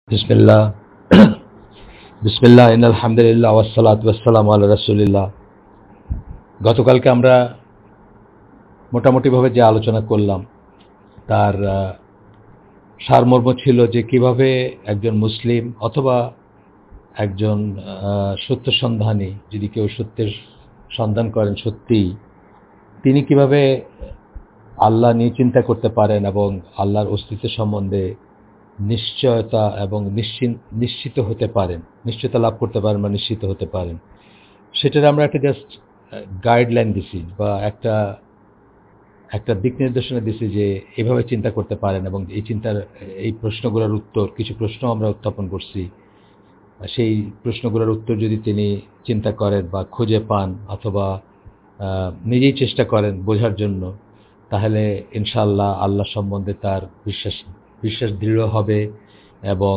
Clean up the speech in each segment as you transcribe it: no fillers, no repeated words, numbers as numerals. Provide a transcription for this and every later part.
বিসমিল্লাহ বিসমিল্লাহ ইন্নাল হামদুলিল্লাহ ওয়াসসালাতু ওয়াসসালামু আলা রাসূলিল্লাহ। গতকালকে আমরা মোটামুটিভাবে যে আলোচনা করলাম তার সারমর্ম ছিল যে কিভাবে একজন মুসলিম অথবা একজন সত্য সন্ধানী, যদি কেউ সত্যের সন্ধান করেন সত্যিই, তিনি কিভাবে আল্লাহ নিয়ে চিন্তা করতে পারেন এবং আল্লাহর অস্তিত্ব সম্বন্ধে নিশ্চয়তা এবং নিশ্চিত হতে পারেন, নিশ্চয়তা লাভ করতে পারেন বা নিশ্চিত হতে পারেন। সেটার আমরা একটা জাস্ট গাইডলাইন দিছি বা একটা দিক নির্দেশনা দিছি যে এভাবে চিন্তা করতে পারেন, এবং এই প্রশ্নগুলোর উত্তর, কিছু প্রশ্ন আমরা উত্থাপন করছি। সেই প্রশ্নগুলোর উত্তর যদি তিনি চিন্তা করেন বা খুঁজে পান অথবা নিজেই চেষ্টা করেন বোঝার জন্য, তাহলে ইনশাআল্লাহ আল্লাহ সম্বন্ধে তার বিশ্বাস দৃঢ় হবে এবং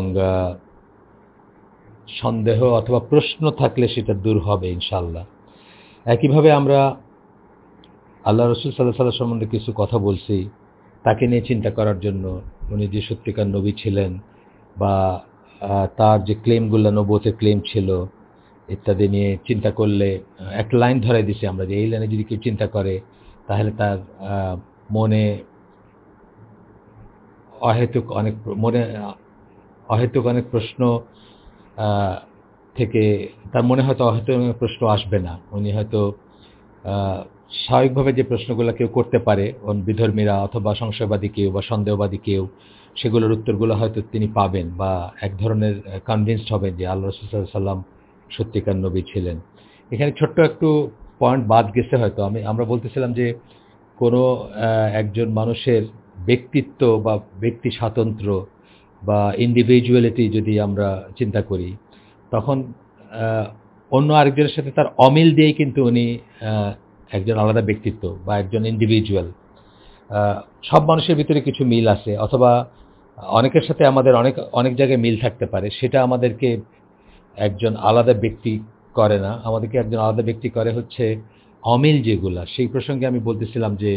সন্দেহ অথবা প্রশ্ন থাকলে সেটা দূর হবে ইনশাআল্লাহ। একইভাবে আমরা আল্লাহ রসুল সাল্লাল্লাহু আলাইহি ওয়াসাল্লাম সম্বন্ধে কিছু কথা বলছি, তাকে নিয়ে চিন্তা করার জন্য। উনি যে সত্যিকার নবী ছিলেন বা তার যে ক্লেমগুলো নবুয়তের ক্লেম ছিল ইত্যাদি নিয়ে চিন্তা করলে একটা লাইন ধরাই দিছি আমরা যে এই লাইনে যদি কেউ চিন্তা করে তাহলে তার মনে অহেতুক অনেক প্রশ্ন থেকে তার মনে হয়তো অহেতুক অনেক প্রশ্ন আসবে না। উনি হয়তো স্বাভাবিকভাবে যে প্রশ্নগুলো কেউ করতে পারে, বিধর্মীরা অথবা সংশয়বাদী কেউ বা সন্দেহবাদী কেউ, সেগুলোর উত্তরগুলো হয়তো তিনি পাবেন বা এক ধরনের কনভিন্সড হবেন যে আল্লাহ রাসূল সাল্লাল্লাহু আলাইহি ওয়াসাল্লাম সত্যিকার নবী ছিলেন। এখানে ছোট্ট একটু পয়েন্ট বাদ গেছে হয়তো। আমরা বলতেছিলাম যে কোনো একজন মানুষের ব্যক্তিত্ব বা ব্যক্তি স্বাতন্ত্র্য বা ইন্ডিভিজুয়ালিটি যদি আমরা চিন্তা করি, তখন অন্য আরেকজনের সাথে তার অমিল দিয়েই কিন্তু উনি একজন আলাদা ব্যক্তিত্ব বা একজন ইন্ডিভিজুয়াল। সব মানুষের ভিতরে কিছু মিল আছে, অথবা অনেকের সাথে আমাদের অনেক জায়গায় মিল থাকতে পারে। সেটা আমাদেরকে একজন আলাদা ব্যক্তি করে না। আমাদেরকে একজন আলাদা ব্যক্তি করে হচ্ছে অমিল যেগুলা। সেই প্রসঙ্গে আমি বলতেছিলাম যে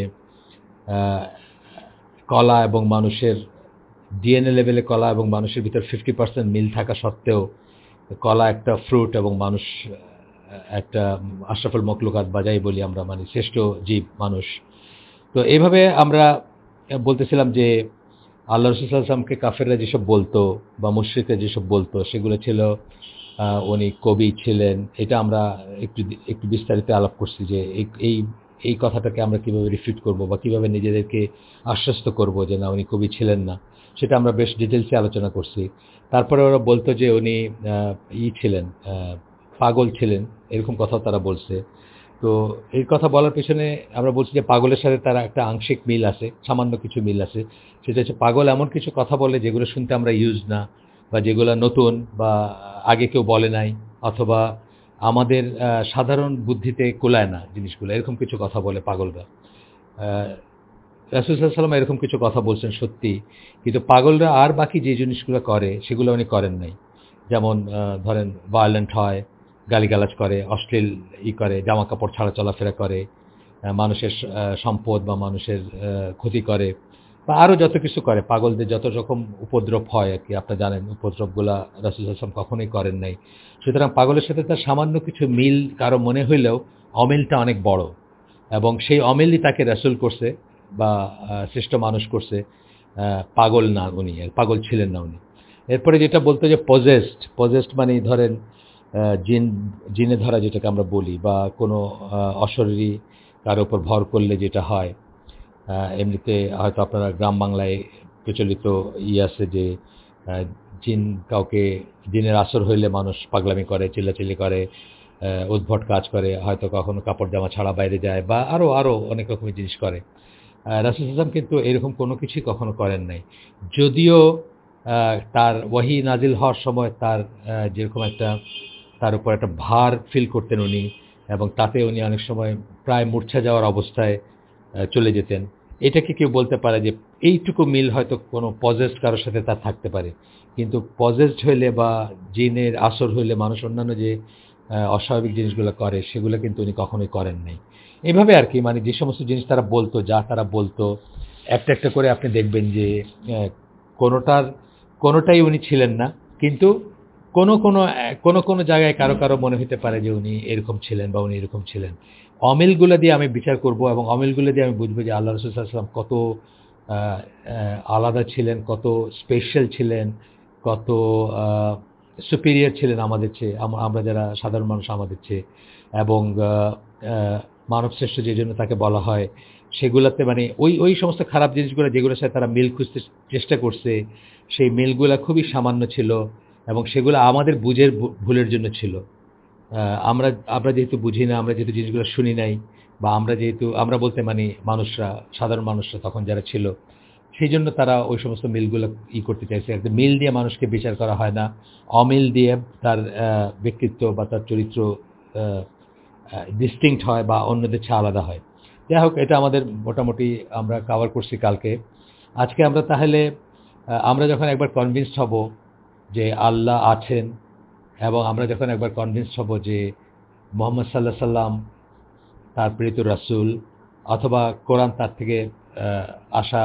কলা এবং মানুষের ডিএনএ লেভেলে কলা এবং মানুষের ভিতর 50% মিল থাকা সত্ত্বেও কলা একটা ফ্রুট এবং মানুষ একটা আশরাফুল মখলুকাত, বা যাই বলি আমরা, মানে শ্রেষ্ঠ জীব মানুষ। তো এইভাবে আমরা বলতেছিলাম যে আল্লাহ রাসূল সাল্লাল্লাহু আলাইহি ওয়াসাল্লামকে কাফেররা যেসব বলতো বা মুশরিকরা যেসব বলতো, সেগুলো ছিল উনি কবি ছিলেন। এটা আমরা একটু বিস্তারিত আলাপ করছি যে এই কথাটাকে আমরা কিভাবে রিফিউট করব বা কিভাবে নিজেদেরকে আশ্বস্ত করব যে না, উনি কবি ছিলেন না। সেটা আমরা বেশ ডিটেলসে আলোচনা করছি। তারপরে ওরা বলতো যে উনি ছিলেন, পাগল ছিলেন, এরকম কথাও তারা বলছে। তো এই কথা বলার পেছনে আমরা বলছি যে পাগলের সাথে তারা একটা আংশিক মিল আছে, সামান্য কিছু মিল আছে। সেটা হচ্ছে পাগল এমন কিছু কথা বলে যেগুলো শুনতে আমরা ইউজ না, বা যেগুলো নতুন বা আগে কেউ বলে নাই, অথবা আমাদের সাধারণ বুদ্ধিতে কুলায় না জিনিসগুলো, এরকম কিছু কথা বলে পাগলরা। রাসূল সাল্লাল্লাহু আলাইহি ওয়াসাল্লাম এরকম কিছু কথা বলছেন সত্যি, কিন্তু পাগলরা আর বাকি যে জিনিসগুলো করে সেগুলো উনি করেন নাই। যেমন ধরেন ভায়োলেন্ট হয়, গালিগালাজ করে, অশ্লীল করে, জামা কাপড় ছাড়া চলাফেরা করে, মানুষের সম্পদ বা মানুষের ক্ষতি করে, বা আরও যত কিছু করে। পাগলদের যত রকম উপদ্রব হয় আর কি, আপনারা জানেন, উপদ্রবগুলা রাসূল সাল্লাল্লাহু আলাইহি ওয়াসাল্লাম কখনোই করেন নাই। সুতরাং পাগলের সাথে তার সামান্য কিছু মিল কারো মনে হইলেও অমিলটা অনেক বড়, এবং সেই অমিলই তাকে রাসূল করছে বা শ্রেষ্ঠ মানুষ করছে। পাগল না উনি, পাগল ছিলেন না উনি। এরপরে যেটা বলতো যে পজেসড মানে ধরেন জিনে ধরা, যেটাকে আমরা বলি, বা কোনো অশরীরী কারো উপর ভর করলে যেটা হয়। এমনিতে হয়তো আপনারা গ্রাম বাংলায় প্রচলিত আছে যে জিনের আসর হইলে মানুষ পাগলামি করে, চিল্লাচিল্লি করে, উদ্ভট কাজ করে, হয়তো কখনো কাপড় জামা ছাড়া বাইরে যায়, বা আরও অনেক রকমের জিনিস করে। রাসূল সাল্লাল্লাহু আলাইহি ওয়াসাল্লাম কিন্তু এরকম কোনো কিছুই কখনো করেন নাই। যদিও তার ওয়াহী নাজিল হওয়ার সময় তার যেরকম তার উপর একটা ভার ফিল করতেন উনি, এবং তাতে উনি অনেক সময় প্রায় মূর্ছা যাওয়ার অবস্থায় চলে যেতেন। এটাকে কেউ বলতে পারে যে এইটুকু মিল হয়তো কোনো পজেসড কারোর সাথে তার থাকতে পারে, কিন্তু পজেসড হইলে বা জিনের আসর হইলে মানুষ অন্যান্য যে অস্বাভাবিক জিনিসগুলো করে সেগুলো কিন্তু উনি কখনোই করেন নাই। এভাবে আর কি, মানে যে সমস্ত জিনিস তারা বলতো একটা করে আপনি দেখবেন যে কোনোটাই উনি ছিলেন না, কিন্তু কোনো কোনো কোনো কোনো জায়গায় কারো কারো মনে হতে পারে যে উনি এরকম ছিলেন বা উনি এরকম ছিলেন। অমিলগুলো দিয়ে আমি বিচার করব এবং অমিলগুলো দিয়ে আমি বুঝবো যে আল্লাহ রাসূল সাল্লাল্লাহু আলাইহি ওয়াসাল্লাম কত আ আ আলাদা ছিলেন, কত স্পেশাল ছিলেন, কত আ সুপিরিয়র ছিলেন আমাদের চেয়ে, আমরা যারা সাধারণ মানুষ আমাদের চেয়ে। এবং আ আ মানবশ্রেষ্ঠ যেজন্য তাকে বলা হয়, সেগুলাতে মানে ওই সমস্ত খারাপ জিনিসগুলো যেগুলোর সাথে তারা মিল খুঁজতে চেষ্টা করছে, সেই মিলগুলা খুবই সামান্য ছিল এবং সেগুলো আমাদের বুঝের ভুলের জন্য ছিল। আ আমরা আমরা যেহেতু বুঝি না, আমরা যেহেতু জিনিসগুলো শুনি নাই, বা আমরা বলতে মানি মানুষরা, সাধারণ মানুষরা তখন যারা ছিল, সেইজন্য তারা ওই সমস্ত মিলগুলো করতে চাইছে। একটা মিল দিয়ে মানুষকে বিচার করা হয় না। অমিল দিয়ে তার ব্যক্তিত্ব বা তার চরিত্র আ আ ডিস্টিংক্ট হয় বা অন্যদের চেয়ে আলাদা হয়। যাই হোক, এটা আমাদের মোটামুটি আমরা কভার করছি কালকে। আজকে আমরা তাহলে আমরা যখন একবার কনভিন্সড হব যে আল্লাহ আছেন, এবং আমরা যখন একবার কনভিন্সড হব যে মুহাম্মদ সাল্লাল্লাহু আলাইহি সাল্লাম তার প্রেরিত রাসূল, অথবা কোরআন তার থেকে আসা,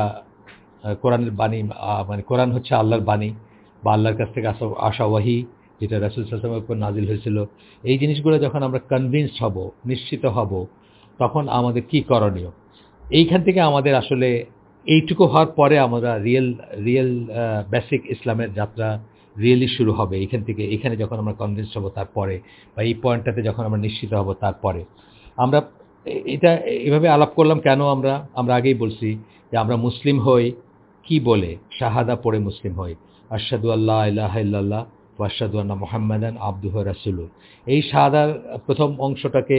কোরআনের বাণী, মানে কোরআন হচ্ছে আল্লাহর বাণী বা আল্লাহর কাছ থেকে আসা ওয়াহী, যেটা রাসূল সাল্লাল্লাহু আলাইহি ওয়াসাল্লামের উপর নাজিল হয়েছিল। এই জিনিসগুলো যখন আমরা কনভিন্সড হব, নিশ্চিত হব, তখন আমাদের কি করণীয়? এইখান থেকে আমাদের আসলে এইটুকু হওয়ার পরে আমরা রিয়েল বেসিক ইসলামের যাত্রা রিয়েলি শুরু হবে এইখান থেকে। এখানে যখন আমরা কনভিন্সড হব তারপরে, বা এই পয়েন্টটাতে যখন আমরা নিশ্চিত হব তারপরে। আমরা এটা এভাবে আলাপ করলাম কেন? আমরা আগেই বলছি যে আমরা মুসলিম হই কি বলে? শাহাদা পড়ে মুসলিম হই। আশহাদু আল্লা ইলাহা ইল্লাল্লাহ ওয়া আশহাদু আন্না মুহাম্মাদান আবদুহু ওয়া রাসূলুহু। এই শাহাদার প্রথম অংশটাকে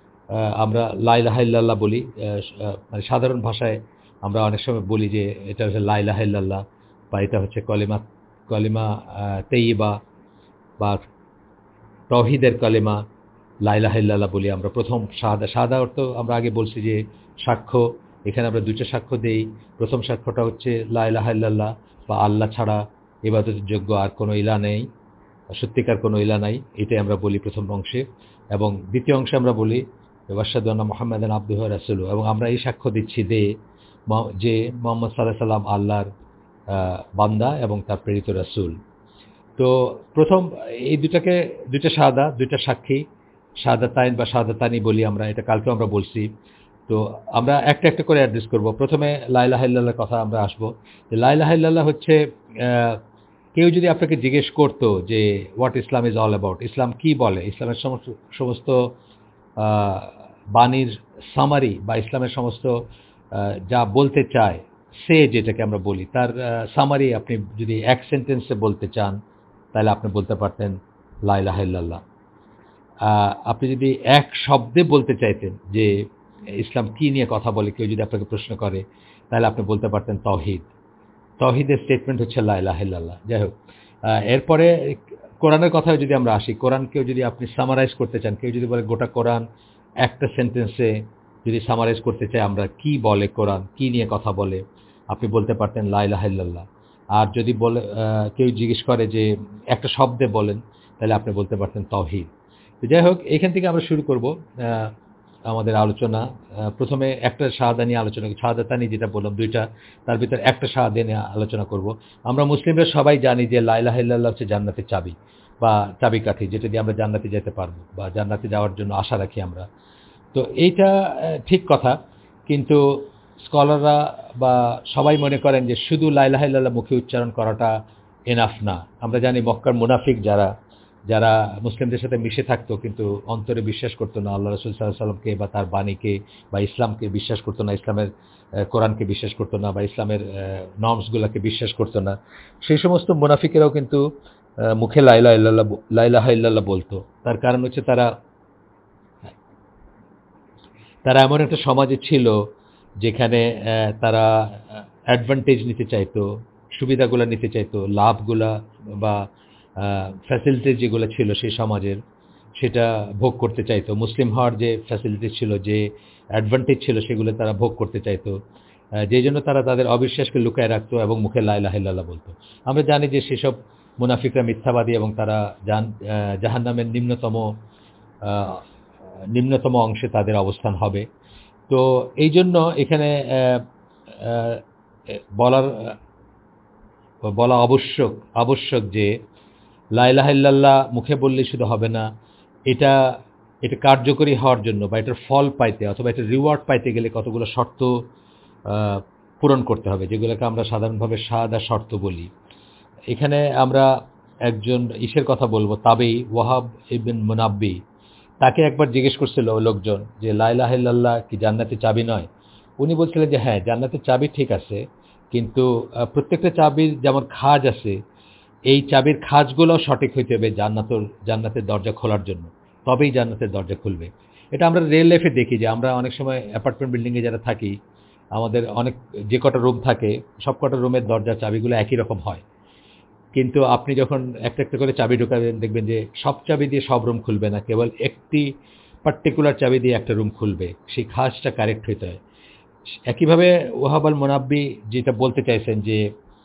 আমরা লা ইলাহা ইল্লাল্লাহ বলি। মানে সাধারণ ভাষায় আমরা অনেক সময় বলি যে এটা হচ্ছে লা ইলাহা ইল্লাল্লাহ, বা এটা হচ্ছে কলিমা তাইয়্যিবা, বা তাওহীদের কালেমা লা ইলাহা ইল্লাল্লাহ বলি আমরা। প্রথম শাহাদা, শাহাদা অর্থ আমরা আগে বলছি যে সাক্ষ্য। এখানে আমরা দুইটা সাক্ষ্য দেই। প্রথম সাক্ষ্যটা হচ্ছে লা ইলাহা ইল্লাল্লাহ, বা আল্লাহ ছাড়া ইবাদতের যোগ্য আর কোনো ইলাহ নেই, সত্যিকার কোনো ইলাহ নাই, এটাই আমরা বলি প্রথম অংশে। এবং দ্বিতীয় অংশে আমরা বলি আশহাদু আন্না মুহাম্মাদান আবদুহু ওয়া রাসূলুহু, এবং আমরা এই সাক্ষ্য দিচ্ছি যে মুহাম্মদ সাল্লাল্লাহু আলাইহি সাল্লাম আল্লাহর বান্দা এবং তার প্রেরিত রাসূল। তো প্রথম এই দুইটা শাহাদা, দুইটা সাক্ষী, শাহাদাতাইন বা শাহাদাতানি বলি আমরা। এটা কালকেও আমরা বলছি। তো আমরা একটা একটা করে অ্যাড্রেস করব। প্রথমে লা ইলাহা ইল্লাল্লাহর কথা আমরা আসব। যে লা ইলাহা ইল্লাল্লাহ হচ্ছে, কেউ যদি আপনাকে জিজ্ঞেস করত যে what Islam is all about, ইসলাম কি বলে, ইসলামের সমস্ত আ বাণীর সামারি, বা ইসলামের সমস্ত যা বলতে চায়, যেটাকে আমরা বলি, তার সামারি আপনি যদি এক সেন্টেন্সে বলতে চান, তাহলে আপনি বলতে পারতেন লা ইলাহা ইল্লাল্লাহ। আপনি যদি এক শব্দে বলতে চাইতেন যে ইসলাম কি নিয়ে কথা বলে, কেউ যদি আপনাকে প্রশ্ন করে, তাহলে আপনি বলতে পারতেন তাওহীদ। তাওহীদের স্টেটমেন্ট হচ্ছে লা ইলাহা ইল্লাল্লাহ। যাই হোক, এরপরে কোরআনের কথায় যদি আমরা আসি, কোরআনকেও যদি আপনি সামারাইজ করতে চান, কেউ যদি বলে গোটা কোরআন একটা সেন্টেন্সে যদি সামারাইজ করতে চাই আমরা কি বলে কোরআন, কি নিয়ে কথা বলে, আপনি বলতে পারতেন লা ইলাহা ইল্লাল্লাহ। আর যদি বলে কেউ জিজ্ঞেস করে যে একটা শব্দে বলেন, তাহলে আপনি বলতে পারতেন তাওহীদ। তো যাই হোক, এখান থেকে আমরা শুরু করব আমাদের আলোচনা। প্রথমে একটা শাহাদা নিয়ে আলোচনা, শাহাদাতানি যেটা বললাম দুইটা, তার ভিতর একটা শাহাদা নিয়ে আলোচনা করব। আমরা মুসলিমরা সবাই জানি যে লা ইলাহা ইল্লাল্লাহ হচ্ছে জান্নাতের চাবি বা চাবিকাঠি, যেটা দিয়ে আমরা জান্নাতে যেতে পারবো বা জান্নাতে যাওয়ার জন্য আশা রাখি আমরা। তো এইটা ঠিক কথা, কিন্তু স্কলাররা বা সবাই মনে করেন যে শুধু লা ইলাহা ইল্লাল্লাহ মুখে উচ্চারণ করাটা এনাফ না। আমরা জানি মক্কার মুনাফিক যারা মুসলিমদের সাথে মিশে থাকতো কিন্তু অন্তরে বিশ্বাস করতো না আল্লাহ রাসূল সাল্লাল্লাহু আলাইহি সাল্লামকে বা তার বাণীকে বা ইসলামকে বিশ্বাস করতো না, ইসলামের কোরআনকে বিশ্বাস করতো না, বা ইসলামের নর্মসগুলোকে বিশ্বাস করতো না। সেই সমস্ত মুনাফিকেরাও কিন্তু মুখে লা ইলাহা ইল্লাল্লাহ বলতো। তার কারণ হচ্ছে তারা এমন একটা সমাজে ছিল যেখানে তারা অ্যাডভান্টেজ নিতে চাইতো, সুবিধাগুলো নিতে চাইতো, লাভগুলা বা ফ্যাসিলিটিস যেগুলো ছিল সেই সমাজের, সেটা ভোগ করতে চাইতো। মুসলিম হওয়ার যে ফ্যাসিলিটিস ছিল, যে অ্যাডভান্টেজ ছিল, সেগুলো তারা ভোগ করতে চাইতো। যেই জন্য তারা তাদের অবিশ্বাসকে লুকায় রাখতো এবং মুখে লা ইলাহা ইল্লাল্লাহ বলতো। আমরা জানি যে সেসব মুনাফিকরা মিথ্যাবাদী এবং তারা জাহান্নামের নিম্নতম অংশে তাদের অবস্থান হবে। তো এই জন্য এখানে বলা আবশ্যক যে লা ইলাহা ইল্লাল্লাহ মুখে বললে শুধু হবে না, এটা এটা কার্যকরী হওয়ার জন্য বা এটার ফল পাইতে অথবা এটার রিওয়ার্ড পাইতে গেলে কতগুলো শর্ত পূরণ করতে হবে, যেগুলোকে আমরা সাধারণভাবে সাদা শর্ত বলি। এখানে আমরা একজন ইসের কথা বলবো, তাবেই ওয়াহাব ইবন মুনাব্বি। তাকে একবার জিজ্ঞেস করছিল লোকজন যে লা ইলাহা ইল্লাল্লাহ কি জান্নাতের চাবি নয়? উনি বলছিলেন যে হ্যাঁ, জান্নাতের চাবি ঠিক আছে, কিন্তু প্রত্যেকটা চাবির যেমন খাজ আছে, এই চাবির খাজগুলো সঠিক হইতে হবে জান্নাতের দরজা খোলার জন্য, তবেই জান্নাতের দরজা খুলবে। এটা আমরা রিয়েল লাইফে দেখি যে আমরা অনেক সময় অ্যাপার্টমেন্ট বিল্ডিংয়ে যারা থাকি, আমাদের অনেক যে কটা রুম থাকে সব কটা রুমের দরজা চাবিগুলো একই রকম হয়, কিন্তু আপনি যখন একটা একটা করে চাবি ঢোকাবেন দেখবেন যে সব চাবি দিয়ে সব রুম খুলবে না, কেবল একটি পার্টিকুলার চাবি দিয়ে একটা রুম খুলবে। সেই খাজটা কারেক্ট হইতে হয়। একইভাবে ওয়াহাব আল মুনাব্বি যেটা বলতে চাইছেন যে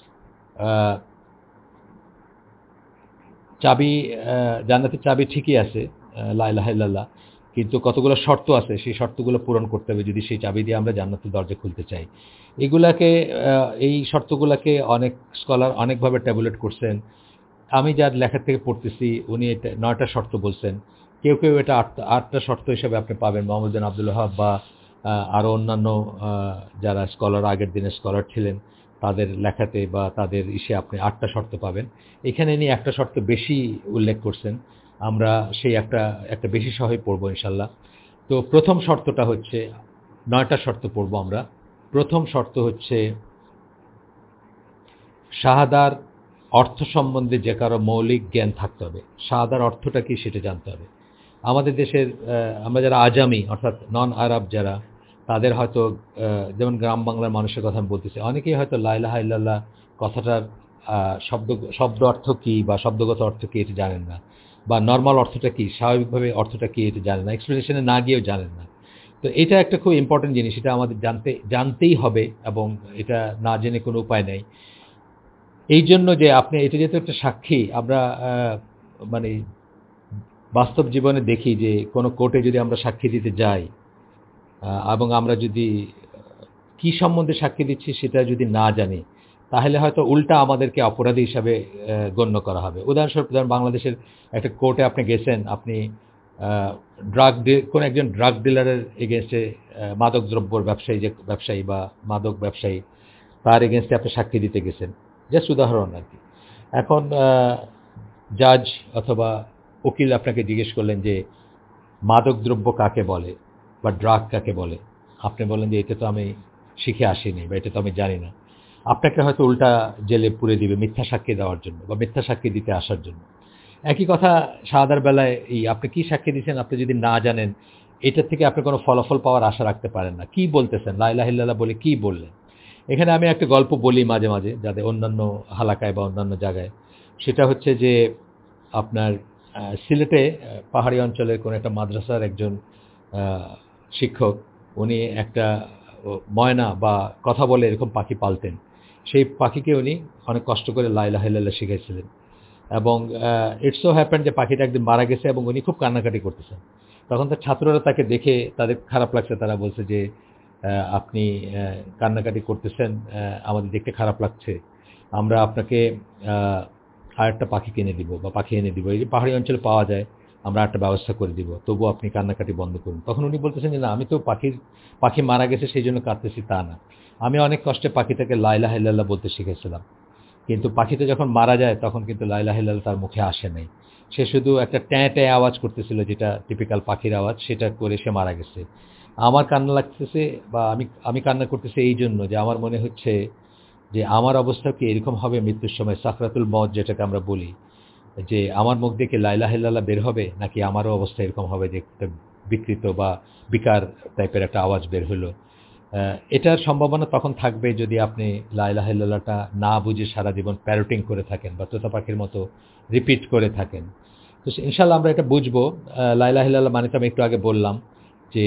চাবি, জান্নাতের চাবি ঠিকই আছে লা ইলাহা ইল্লাল্লাহ, কিন্তু কতগুলো শর্ত আছে, সেই শর্তগুলো পূরণ করতে হবে যদি সেই চাবি দিয়ে আমরা জান্নাতের দরজা খুলতে চাই। এই শর্তগুলোকে অনেক স্কলার অনেকভাবে ট্যাবুলেট করছেন। আমি যার লেখা থেকে পড়তেছি উনি এটা 9টা শর্ত বলছেন, কেউ কেউ এটা 8টা শর্ত হিসেবে আপনি পাবেন। মুহম্মদ আব্দুল ওয়াহাব বা আরও অন্যান্য যারা স্কলার, আগের দিনের স্কলার ছিলেন, তাদের লেখাতে বা তাদের ইসে আপনি 8টা শর্ত পাবেন। এখানে ইনি একটা শর্ত বেশি উল্লেখ করছেন, আমরা সেই একটা বেশি সহই পড়বো ইনশাল্লাহ। তো প্রথম শর্তটা হচ্ছে, 9টা শর্ত পড়বো আমরা। প্রথম শর্ত হচ্ছে শাহাদার অর্থ সম্বন্ধে যে কারো মৌলিক জ্ঞান থাকতে হবে। শাহাদার অর্থটা কি সেটা জানতে হবে। আমাদের দেশের আমরা যারা আজামি অর্থাৎ নন আরব যারা, তাদের হয়তো যেমন গ্রাম বাংলার মানুষের কথা আমি বলতেছি, অনেকেই হয়তো লা ইলাহা ইল্লাল্লাহ কথাটার শব্দ অর্থ কী বা শব্দগত অর্থ কী এটা জানেন না, বা নর্মাল অর্থটা কী, স্বাভাবিকভাবে অর্থটা কী এটা জানেন না, এক্সপ্লেনেশনে না গিয়েও জানেন না। তো এটা একটা খুব ইম্পর্টেন্ট জিনিস, এটা আমাদের জানতেই হবে এবং এটা না জেনে কোনো উপায় নেই। এই জন্য যে আপনি এটা যেহেতু একটা সাক্ষী, আমরা মানে বাস্তব জীবনে দেখি যে কোনো কোর্টে যদি আমরা সাক্ষী দিতে যাই এবং আমরা যদি কি সম্বন্ধে সাক্ষী দিচ্ছি সেটা যদি না জানি, তাহলে হয়তো উল্টা আমাদেরকে অপরাধী হিসাবে গণ্য করা হবে। উদাহরণস্বরূপ ধরুন, বাংলাদেশের একটা কোর্টে আপনি গেছেন, আপনি কোনো একজন ড্রাগ ডিলারের এগেনস্টে, মাদক দ্রব্যর ব্যবসায়ী বা মাদক ব্যবসায়ী, তার এগেনস্টে আপনি সাক্ষী দিতে গেছেন, জাস্ট উদাহরণ আর কি। এখন জাজ অথবা উকিল আপনাকে জিজ্ঞেস করলেন যে মাদক দ্রব্য কাকে বলে বা ড্রাগ কাকে বলে। আপনি বলেন যে এটা তো আমি শিখে আসিনি বা এটা তো আমি জানি না। আপনাকে হয়তো উল্টা জেলে পুরে দিবে মিথ্যা সাক্ষী দেওয়ার জন্য বা মিথ্যা সাক্ষী দিতে আসার জন্য। একই কথা শাহাদার বেলায়, আপনি কি সাক্ষী দিচ্ছেন আপনি যদি না জানেন, এটার থেকে আপনি কোনো ফলাফল পাওয়ার আশা রাখতে পারেন না। কি বলতেছেন, লা ইলাহা ইল্লাল্লাহ বলে কি বললেন? এখানে আমি একটা গল্প বলি মাঝে মাঝে, যাদের অন্যান্য হালাকায় বা অন্যান্য জায়গায়। সেটা হচ্ছে যে আপনার সিলেটে পাহাড়ি অঞ্চলের কোনো একটা মাদ্রাসার একজন শিক্ষক, উনি একটা ময়না বা কথা বলে এরকম পাখি পালতেন। সেই পাখিকে উনি অনেক কষ্ট করে লা ইলাহা ইল্লাল্লাহ শিখাইছিলেন এবং ইটস সো হ্যাপেন্ড যে পাখিটা একদিন মারা গেছে এবং উনি খুব কান্নাকাটি করতেছেন। তখন তার ছাত্ররা তাকে দেখে তাদের খারাপ লাগছে, তারা বলছে যে আপনি কান্নাকাটি করতেছেন, আমাদের দেখতে খারাপ লাগছে, আমরা আপনাকে আরেকটা পাখি কিনে দিব বা পাখি এনে দিব, এই যে পাহাড়ি অঞ্চলে পাওয়া যায়, আমরা একটা ব্যবস্থা করে দিব, তবুও আপনি কান্নাকাটি বন্ধ করুন। তখন উনি বলতেছেন যে না, আমি তো পাখি মারা গেছে সেই জন্য কাঁদতেছি তা না, আমি অনেক কষ্টে পাখিটাকে লা ইলাহা ইল্লাল্লাহ বলতে শিখেছিলাম, কিন্তু পাখিটা যখন মারা যায় তখন কিন্তু লা ইলাহা ইল্লাল্লাহ তার মুখে আসে নাই, সে শুধু একটা ট্যাঁ ট্যাঁ আওয়াজ করতেছিল, যেটা টিপিক্যাল পাখির আওয়াজ, সেটা করে সে মারা গেছে। আমার কান্না লাগতেছে বা আমি কান্না করতেছি এই জন্য যে আমার মনে হচ্ছে যে আমার অবস্থা কি এরকম হবে মৃত্যুর সময়, সাকরাতুল মওত যেটাকে আমরা বলি, যে আমার মুখ থেকে লা ইলাহা ইল্লাল্লাহ বের হবে, নাকি আমারও অবস্থা এরকম হবে যে একটা বিকৃত বা বিকার টাইপের একটা আওয়াজ বের হলো। এটার সম্ভাবনা তখন থাকবে যদি আপনি লা ইলাহা ইল্লাল্লাহটা না বুঝে সারা জীবন প্যারোটিং করে থাকেন বা তোতা পাখির মতো রিপিট করে থাকেন। তো ইনশাআল্লাহ আমরা এটা বুঝবো। লা ইলাহা ইল্লাল্লাহ মানে তো আমি একটু আগে বললাম যে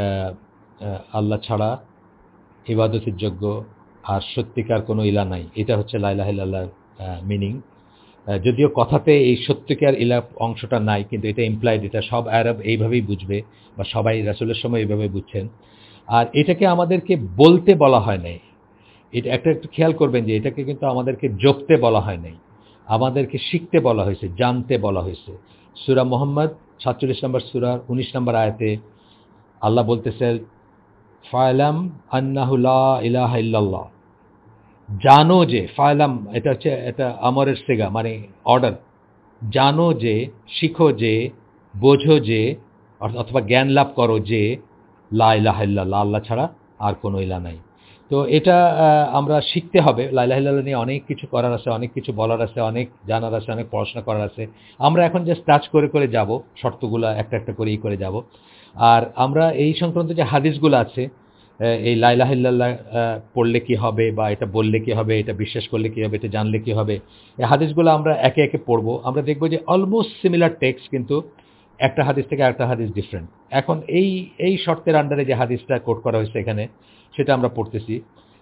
আল্লাহ ছাড়া ইবাদতের যোগ্য আর সত্যিকার কোনো ইলা নাই, এটা হচ্ছে লা ইলাহা ইল্লাল্লাহর মিনিং। যদিও কথাতে এই সত্যিকার ইলা অংশটা নাই, কিন্তু এটা ইমপ্লাইড, এটা সব আরব এইভাবেই বুঝবে বা সবাই রাসূলের সময় এইভাবে বুঝছেন। আর এটাকে আমাদেরকে বলতে বলা হয় নাই, এটা একটু খেয়াল করবেন যে এটাকে কিন্তু আমাদেরকে জপতে বলা হয় নাই। আমাদেরকে শিখতে বলা হয়েছে, জানতে বলা হয়েছে। সূরা মুহাম্মদ 47 নম্বর সূরার 19 নম্বর আয়াতে আল্লাহ বলতেছেন, ফা'লাম আন্নাহু লা ইলাহা ইল্লাল্লাহ, জানো যে, ফা'লাম এটা হচ্ছে এটা আমরের সিগা, মানে অর্ডার। জানো যে, শিখো যে, বোঝো যে, অথবা জ্ঞান লাভ করো যে লা ইলাহা ইল্লাল্লাহ, আল্লাহ ছাড়া আর কোনো ইলাহ নাই। তো এটা আমরা শিখতে হবে। লা ইলাহা ইল্লাল্লাহ নিয়ে অনেক কিছু করার আছে, অনেক কিছু বলার আছে, অনেক জানার আছে, অনেক পড়াশোনা করার আছে। আমরা এখন জাস্ট টাচ করে করে যাব, শর্তগুলো একটা একটা করে করে যাব। আর আমরা এই সংক্রান্ত যে হাদিসগুলো আছে, এই লা ইলাহা ইল্লাল্লাহ পড়লে কি হবে, বা এটা বললে কি হবে, এটা বিশ্বাস করলে কি হবে, এটা জানলে কি হবে, এই হাদিসগুলো আমরা একে একে পড়বো। আমরা দেখব যে অলমোস্ট সিমিলার টেক্সট, কিন্তু একটা হাদিস থেকে আরেকটা হাদিস ডিফারেন্ট। এখন এই এই শর্তের আন্ডারে যে হাদিসটা কোট করা হয়েছে এখানে, সেটা আমরা পড়তেছি।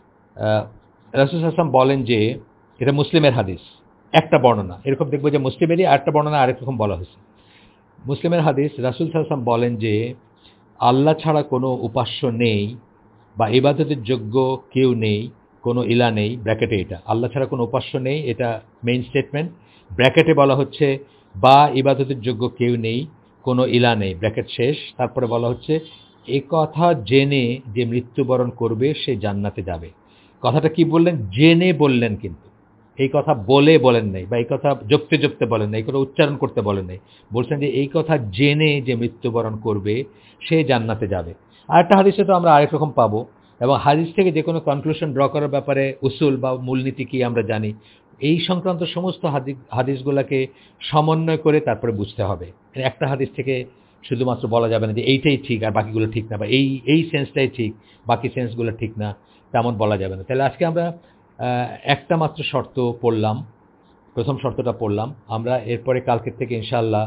রাসূল সাল্লাল্লাহু আলাইহি ওয়াসাল্লাম বলেন যে, এটা মুসলিমের হাদিস, একটা বর্ণনা। এরকম দেখব যে মুসলিমেরই আরেকটা বর্ণনা আরেক রকম বলা হয়েছে। মুসলিমের হাদিস, রাসূল সাল্লাল্লাহু আলাইহি ওয়াসাল্লাম বলেন যে, আল্লাহ ছাড়া কোনো উপাস্য নেই বা ইবাদতের যোগ্য কেউ নেই, কোনো ইলা নেই, ব্র্যাকেটে এটা আল্লাহ ছাড়া কোনো উপাস্য নেই, এটা মেইন স্টেটমেন্ট। ব্র্যাকেটে বলা হচ্ছে বা ইবাদতের যোগ্য কেউ নেই, কোনো ইলা নেই, ব্র্যাকেট শেষ। তারপরে বলা হচ্ছে এ কথা জেনে যে মৃত্যুবরণ করবে সে জান্নাতে যাবে। কথাটা কি বললেন? জেনে বললেন, কিন্তু এই কথা বলে বলেন নাই, বা এই কথা জপতে জপতে বলেন নাই, এই কথা উচ্চারণ করতে বলেন নাই। বলছেন যে এই কথা জেনে যে মৃত্যুবরণ করবে সে জান্নাতে যাবে। আরেকটা হাদিসে তো আমরা আরেক রকম পাবো, এবং হাদিস থেকে যে কোনো কনক্লুশন ড্র করার ব্যাপারে উসুল বা মূলনীতি কি আমরা জানি। এই সংক্রান্ত সমস্ত হাদিসগুলোকে সমন্বয় করে তারপরে বুঝতে হবে। একটা হাদিস থেকে শুধুমাত্র বলা যাবে না যে এইটাই ঠিক আর বাকিগুলো ঠিক না, বা এই এই সেন্সটাই ঠিক বাকি সেন্সগুলো ঠিক না, তেমন বলা যাবে না। তাহলে আজকে আমরা একটা মাত্র শর্ত পড়লাম, প্রথম শর্তটা পড়লাম। আমরা এরপরে কালকের থেকে ইনশাআল্লাহ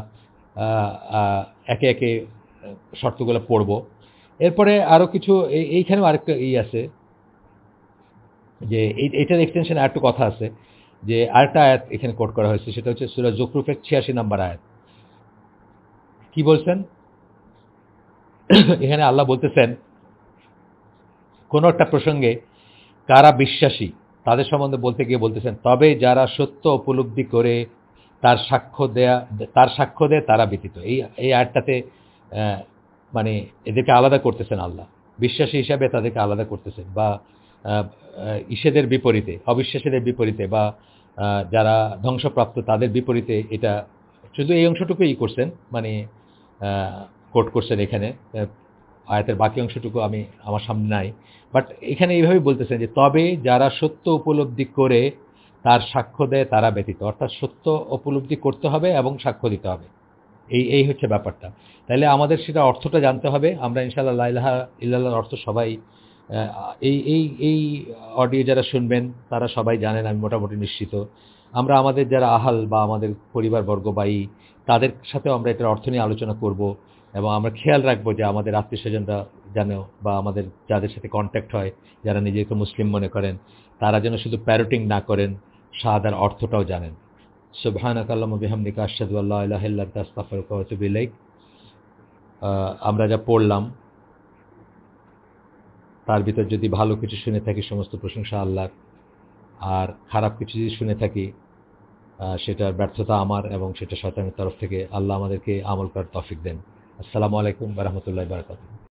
একে একে শর্তগুলো পড়ব। এরপরে আরও কিছু, এইখানেও আরেকটা আছে যে এইটার এক্সটেনশনে আরেকটু কথা আছে, যে আরেকটা আয়াত এখানে কোট করা হয়েছে, সেটা হচ্ছে সূরা যুখরুফের 86 নম্বর আয়াত। কি বলছেন এখানে? আল্লাহ বলতেছেন কোন একটা প্রসঙ্গে কারা বিশ্বাসী তাদের সম্বন্ধে বলতে গিয়ে বলতেছেন, তবে যারা সত্য উপলব্ধি করে তার সাক্ষ্য দেয় তারা ব্যতীত। এই আয়াতটাতে মানে এদেরকে আলাদা করতেছেন আল্লাহ, বিশ্বাসী হিসাবে তাদেরকে আলাদা করতেছেন, বা ঈশেদের বিপরীতে, অবিশ্বাসীদের বিপরীতে, বা যারা ধ্বংসপ্রাপ্ত তাদের বিপরীতে, এটা শুধু এই অংশটুকুই করছেন, মানে কোট করছেন এখানে। আয়াতের বাকি অংশটুকু আমার সামনে নাই, বাট এখানে এইভাবেই বলতেছেন যে তবে যারা সত্য উপলব্ধি করে তার সাক্ষ্য দেয় তারা ব্যতীত, অর্থাৎ সত্য উপলব্ধি করতে হবে এবং সাক্ষ্য দিতে হবে। এই হচ্ছে ব্যাপারটা। তাহলে আমাদের সেটা অর্থটা জানতে হবে। আমরা ইনশাআল্লাহ লা ইলাহা ইল্লাল্লাহর অর্থ সবাই এই অডিও যারা শুনবেন তারা সবাই জানেন, আমি মোটামুটি নিশ্চিত। আমরা আমাদের যারা আহাল বা আমাদের পরিবারবর্গ বা তাদের সাথেও আমরা এটার অর্থ নিয়ে আলোচনা করব, এবং আমরা খেয়াল রাখবো যে আমাদের আত্মীয়স্বজনরা যেন, বা আমাদের যাদের সাথে কন্ট্যাক্ট হয়, যারা নিজেকে মুসলিম মনে করেন, তারা যেন শুধু প্যারোটিং না করেন, শাহাদার অর্থটাও জানেন। সুবহানাকা আল্লাহুম্মা বিহামদিকা আশহাদু আল্লা ইলাহা ইল্লা আনতা আস্তাগফিরুকা ওয়া আতুবু ইলাইক। আমরা যা পড়লাম তার ভিতর যদি ভালো কিছু শুনে থাকি, সমস্ত প্রশংসা আল্লাহর। আর খারাপ কিছু যদি শুনে থাকি, সেটার ব্যর্থতা আমার, এবং সেটা শয়তানের তরফ থেকে। আল্লাহ আমাদেরকে আমল করার তৌফিক দেন। আসসালামু আলাইকুম ওয়া রাহমাতুল্লাহি ওয়া বারাকাতুহু।